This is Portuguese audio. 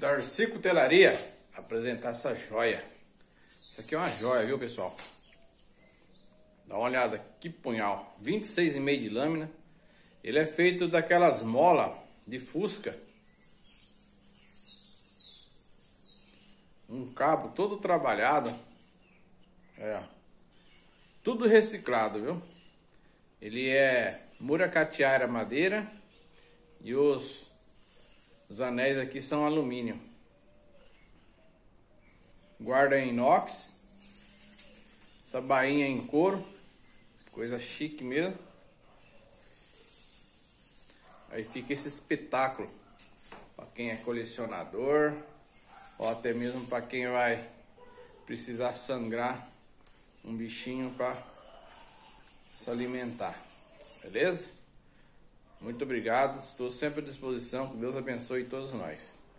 Darcy Cutelaria apresentar essa joia. Isso aqui é uma joia, viu, pessoal? Dá uma olhada, que punhal. 26,5 de lâmina. Ele é feito daquelas molas de fusca. Um cabo todo trabalhado. Tudo reciclado, viu? Ele é muracatiara madeira. E os anéis aqui são alumínio. Guarda em inox. Essa bainha em couro. Coisa chique mesmo. Aí fica esse espetáculo. Para quem é colecionador. Ou até mesmo para quem vai precisar sangrar um bichinho para se alimentar. Beleza? Muito obrigado. Estou sempre à disposição. Que Deus abençoe todos nós.